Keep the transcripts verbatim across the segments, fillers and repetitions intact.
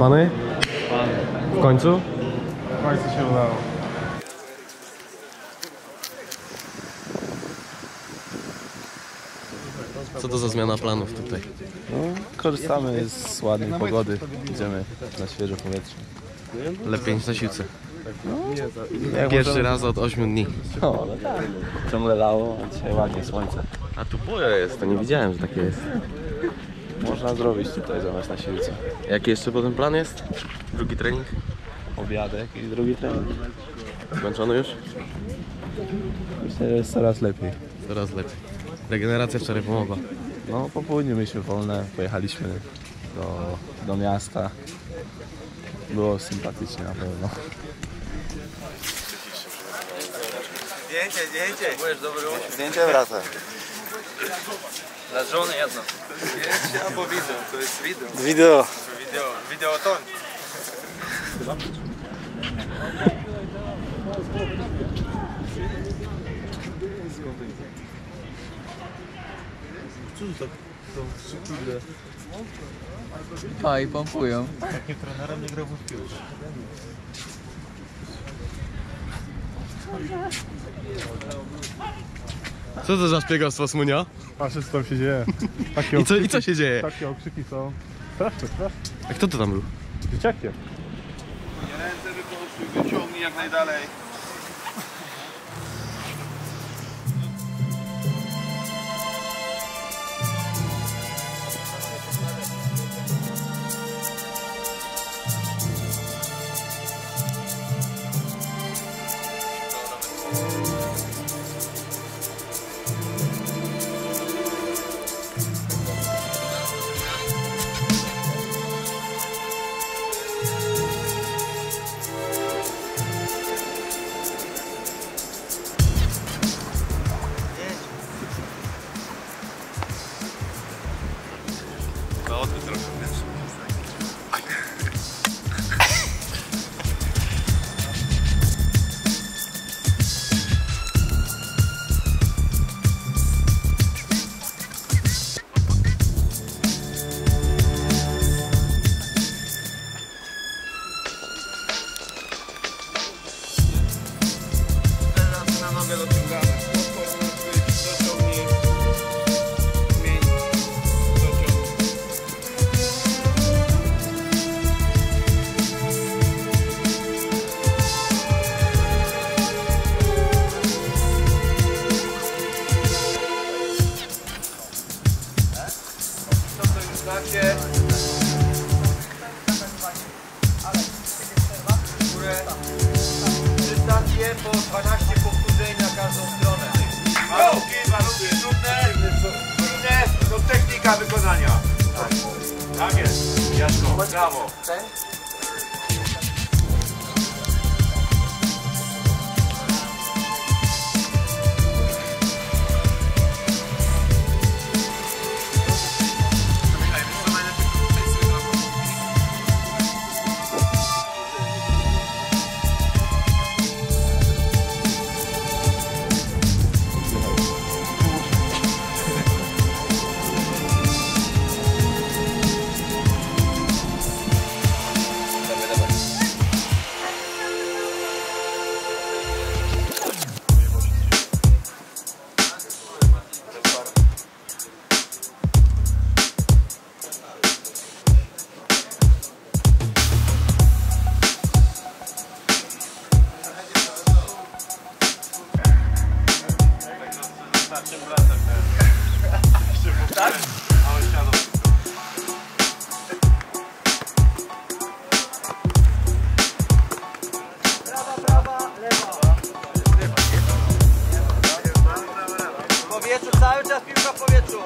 Naspany? W końcu? W końcu się udało. Co to za zmiana planów tutaj? No, korzystamy z ładnej pogody, idziemy na świeże powietrze. Lepiej niż na siłce. No, Pierwszy możemy... raz od ośmiu dni. No, no tak. Ciągle lało, a dzisiaj ładnie słońce. A tu boja jest, to nie widziałem, że takie jest. Można zrobić tutaj zamiast na siłce. Jaki jeszcze potem plan jest? Drugi trening? Obiadek i drugi trening. Zmęczony już? Myślę, że jest coraz lepiej. Coraz lepiej. Regeneracja wczoraj pomogła. No, po południu mieliśmy wolne, pojechaliśmy do, do miasta. Było sympatycznie na pewno. Zdjęcie, zdjęcie! Byłeś dobry? Zdjęcie wraca. Dla żony jedno. Zdjęcie albo wideo, to jest wideo. Wideo. Wideo, wideoton. A i pompują. Takim trenerem nie grał w piłkę. Co to za szpiegostwo, Smunia? Patrzcie, co tam się dzieje. Takie I co, okrzyki, I co się dzieje? Takie okrzyki są straszne, straszne. A kto to tam był? Dzieciakiem. Ręce wyprostuj, wyciągnij jak najdalej. Dystacje po dwanaście powtórzeń na każdą stronę. Warunki, warunki trudne, trudne, to technika wykonania. Tak jest, Jasko, brawo. Cały czas piłka w powietrzu.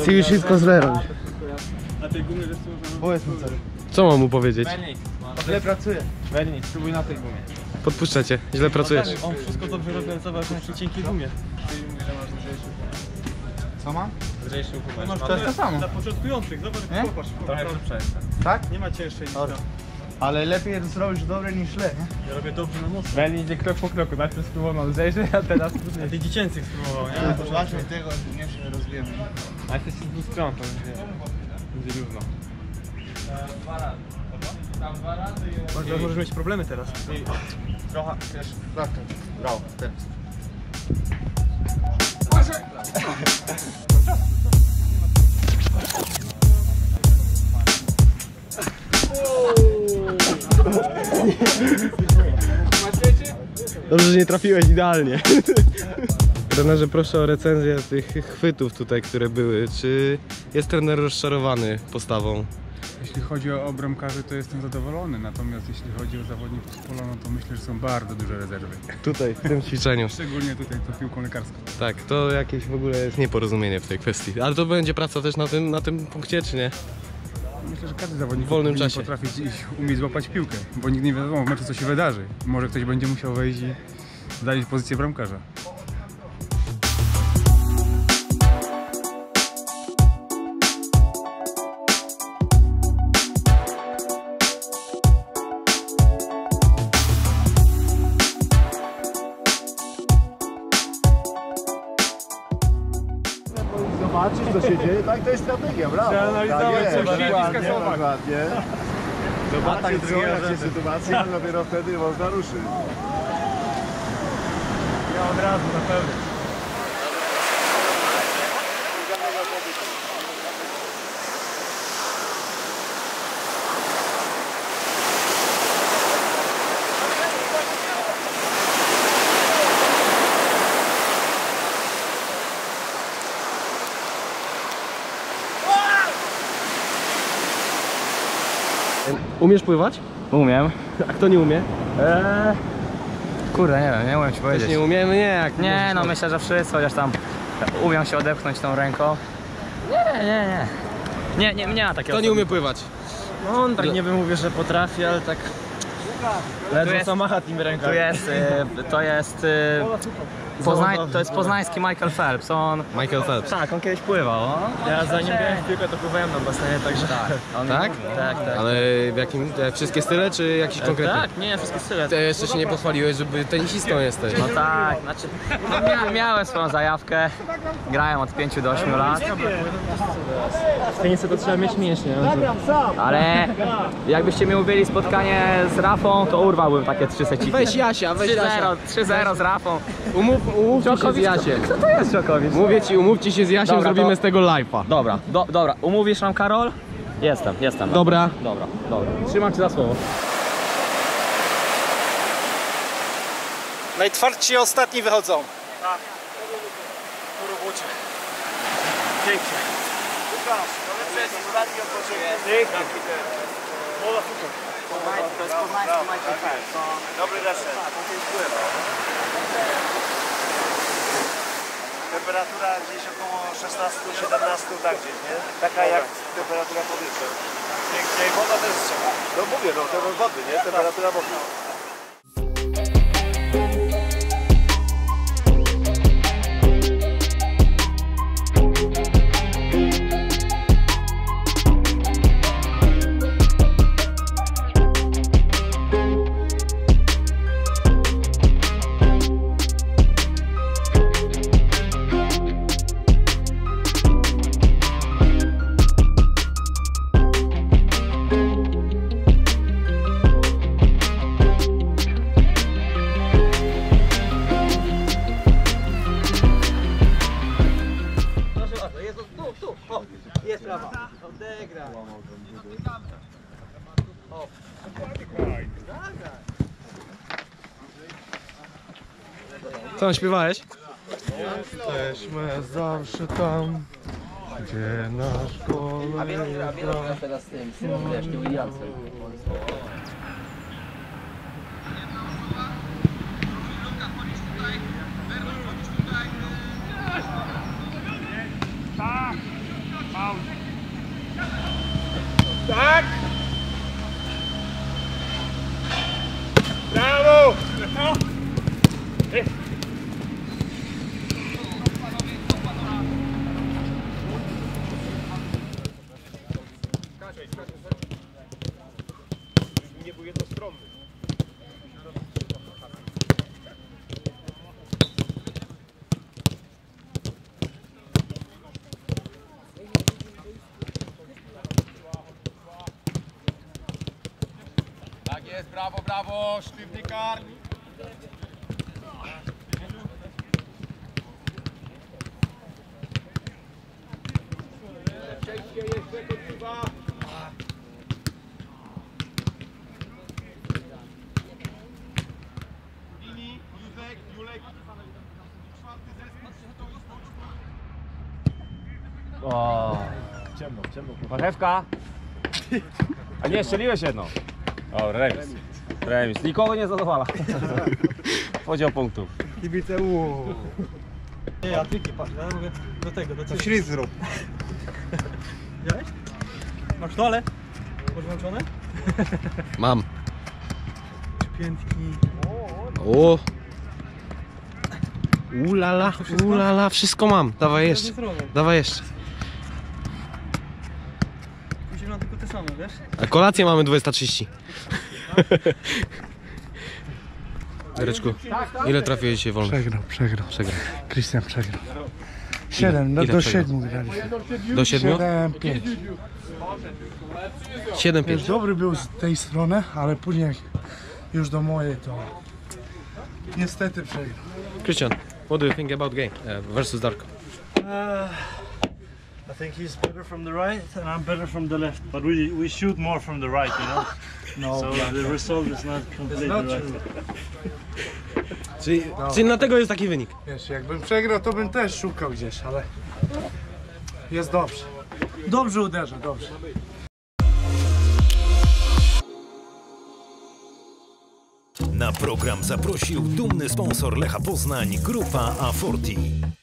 Ty już wszystko źle robisz. Co mam mu powiedzieć? Źle pracuje. Wernik, spróbuj na tej gumie. Podpuszczę cię, źle pracujesz. On wszystko dobrze robi, ale zobacz na tej cienkiej gumie. Co mam? Lżejszy gumę. Masz to jest to samo. Dla początkujących, zobacz, Nie? popatrz. Trochę lepsze jest. Tak? Nie ma cięższej niż to. Ale lepiej jest zrobić dobre niż źle, nie? Ja robię dobrze na mocno. Wernik idzie krok po kroku, najpierw spróbował lżejszy, a teraz trudniej. A ty dziecięcych spróbował, nie? Zobaczmy tego, nie się rozwiemy. A jesteś z dwóch stron, to będzie, będzie równo. Może, możesz mieć problemy teraz. Trochę, wiesz, klatkę. Brawo, teraz. Dobrze, że nie trafiłeś idealnie. Trenerze, proszę o recenzję tych chwytów tutaj, które były. Czy jest trener rozczarowany postawą? Jeśli chodzi o bramkarzy, to jestem zadowolony, natomiast jeśli chodzi o zawodników z pola, no to myślę, że są bardzo duże rezerwy. Tutaj, w tym ćwiczeniu. Szczególnie tutaj to piłką lekarską. Tak, to jakieś w ogóle jest nieporozumienie w tej kwestii. Ale to będzie praca też na tym, na tym punkcie, czy nie? Myślę, że każdy zawodnik W wolnym powinien czasie. potrafić i umieć złapać piłkę, bo nigdy nie wiadomo w meczu, co się wydarzy. Może ktoś będzie musiał wejść i zająć pozycję bramkarza. Zobaczyć, co się dzieje, tak, to jest strategia, brawo. Trzeba analizować, Tak jest, trzeba dokładnie, kasować. dokładnie. Zobaczcie, co, jak się sytuacja, dopiero wtedy można ruszyć. Ja od razu, na pewno. Umiesz pływać? Umiem. A kto nie umie? Eee, kurde, nie wiem, nie umiem ci Też powiedzieć. nie umiemy, nie jak. Nie, no myślę, że wszyscy, chociaż tam umiem się odepchnąć tą ręką. Nie, nie, nie. Nie, nie, nie ma takiego. Kto nie umie pływać? No on tak nie wiem, mówię, że potrafi, ale tak... Ledwo jest- co macha tymi rękami. Tu jest, y, to jest, y, Poznań, to jest poznański Michael Phelps, on... Michael Phelps. Tak, on kiedyś pływał, o. Ja zanim grałem w piłkę, to pływałem na basenie, także... On, Tak? Tak, tak. Ale w jakim? te Wszystkie style, czy jakiś konkretny? Tak, nie, wszystkie style. Ty jeszcze się nie pochwaliłeś, żeby tenisistą jesteś. No tak, znaczy no mia miałem swoją zajawkę, grałem od pięciu do ośmiu lat, W tenisie to trzeba mieć mięśnie. ale jakbyście mi ubyli spotkanie z Rafą, to urwałbym takie trzy seciki. Weź Jasia, weź Jasia. trzy zero z Rafą. Umów, umówcie się z Jasiem. Kto to jest Dżokowicz? Mówię ci, umówcie się z Jasiem, Dobra, zrobimy to- z tego live'a. Dobra, do, dobra, umówisz nam Karol? Jestem, jestem. Dobra. Dobra, dobra. Trzymam cię za słowo. Najtwardsi ostatni wychodzą. Po robocie. Pięknie. To jest poznański Michael Phelps. Dobry reset. Temperatura gdzieś około szesnaście siedemnaście, tak gdzieś, nie? Taka jak temperatura powietrza. Pięknie, woda też trzeba. No mówię, no to wody, nie? Temperatura wody. Co tam śpiewałeś? Jesteśmy zawsze tam, gdzie nasz kolega. teraz z tym, z tym, wiesz, tym Williamsem. Tak! Brawo! Nie był jednostronny. Tak jest, brawo, brawo, sztywny karm. Przejście jeszcze do piwa. Lini, Józek, Julek. Czwarty zespół. O, Ciemno, ciemno. marchewka. A nie, strzeliłeś jedną. O, remis. Remis. Nikogo nie zadowala. Podział punktów. Kibice, uuu. Nie, ja triki, patrz, ja mówię do tego, do tego. Ślizg zrób. Widziałeś? Masz dole? Masz włączone? Mam. Piętki. O. Ulala, ulala, wszystko mam. Dawaj jeszcze. Dawaj jeszcze. Musimy na tylko te same, wiesz? A kolację mamy dwadzieścia trzydzieści. Dereczku, ile trafiłeś dzisiaj wolno? Przegrał, przegrał. Przegrał. Krystian przegrał. Siedem, no ile do przegrał? siedmiu graliśmy. Do siedmiu? Siedem, pięć. siedem Wiesz, pięć. dobry był z tej strony, ale później jak już do mojej to niestety przegrał. Christian, what do you think about game uh, versus Darko? Uh, I think he's better from the right and I'm better from the left, but we we shoot more from the right, you know. No, So the result is not completely not right. Czyli, czyli dlatego jest taki wynik. Wiesz, jakbym przegrał, to bym też szukał gdzieś, ale jest dobrze. Dobrze uderza, dobrze. Na program zaprosił dumny sponsor Lecha Poznań, Grupa A czterdzieści.